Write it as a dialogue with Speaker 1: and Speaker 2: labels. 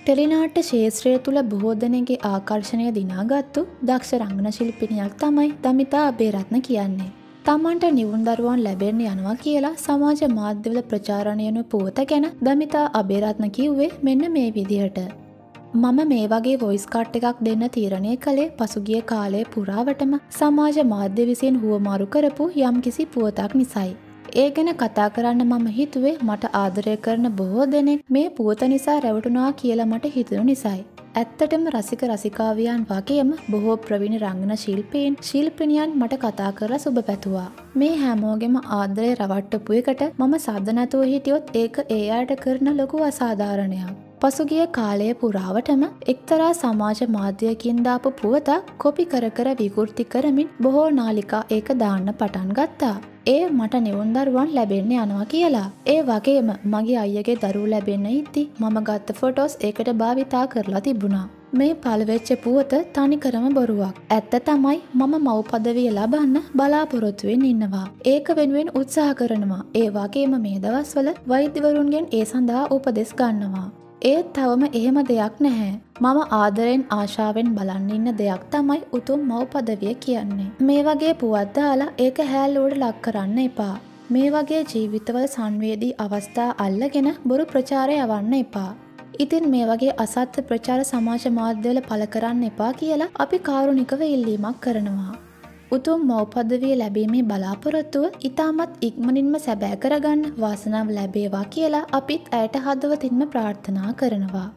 Speaker 1: ටෙලිනාට්‍ය ශේත්‍රය තුළ බොහෝ දෙනෙකුගේ ආකර්ෂණය දිනාගත්තු දක්ෂ රංගන ශිල්පිනියක් තමයි දමිතා අබේරත්න කියන්නේ. තමන්ට නිවුන් දරුවන් ලැබෙන්න යනවා කියලා සමාජ මාධ්‍යවල ප්‍රචාරණය වන පුවත ගැන දමිතා අබේරත්න කිව්වේ මෙන්න මේ විදිහට. මම මේ වගේ වොයිස් කට් එකක් දෙන්න තීරණය කළේ පසුගිය කාලය පුරාවටම සමාජ මාධ්‍ය විසින් හුවමාරු කරපු යම්කිසි පුවතක් නිසායි. ඒ ගැන කතා කරන්න මම හිතුවේ මට ආදරය කරන බොහෝ දෙනෙක් මේ පුවත නිසා රැවටුණා කියලා මට හිතුණු නිසායි. ඇත්තටම රසික රසිකාවියන් වගේම බොහෝ ප්‍රවීණ රංගන ශිල්පීන් ශිල්පිනියන් මට කතා කරලා සුබ පැතුවා. මේ හැමෝගෙම ආදරය රවට්ටපු එකට මම සද්ද නැතුව හිටියොත් ඒක ඒ අයට කරන ලොකු අසාධාරණයක්. පසුගිය කාලය පුරාවටම එක්තරා සමාජ මාධ්‍යයකින් දාපු පුවතක් කොපි කර කර විකෘති කරමින් බොහෝ නාලිකා ඒක දාන්න පටන් ගත්තා. ඒ මට නිවුන් දරුවන් ලැබෙන්න යනවා කියලා. ඒ වගේම මගේ අයියගේ දරුවෝ ලැබෙන්න ඉද්දි මම ගත්ත ෆොටෝස් ඒකට භාවිතා කරලා තිබුණා. මේ පළවෙච්ච පුවත තනිකරම බොරුවක්. ඇත්ත තමයි මම මව් පදවිය ලබන්න බලාපොරොත්තුවෙන් ඉන්නවා. ඒක වෙනුවෙන් උත්සාහ කරනවා. ඒ වගේම මේ දවස්වල වෛද්‍යවරුන්ගෙන් ඒ සඳහා උපදෙස් ගන්නවා. ඒත් තවම එහෙම දෙයක් නැහැ. මම ආදරෙන් ආශාවෙන් බලන්න ඉන්න දෙයක් තමයි උතුම් මව් පදවිය කියන්නේ. මේ වගේ පුවත් දාලා ඒක හැල්ලුවට ලක් කරන්න එපා. මේ වගේ ජීවිතවල සංවේදී අවස්ථා අල්ලගෙන බොරු ප්‍රචාරය යවන්න එපා. ඉතින් මේ වගේ අසත්‍ය ප්‍රචාර සමාජ මාධ්‍යවල පළ කරන්න එපා කියලා අපි කාරුණිකව ඉල්ලීමක් කරනවා. උතුම් මව් පදවිය ලැබීමේ බලාපොරොත්තුව ඉතාමත් ඉක්මනින්ම සැබෑ කරගන්න වාසනාව ලැබේවා කියලා අපිත් ඇයට හදවතින්ම ප්‍රාර්ථනා කරනවා.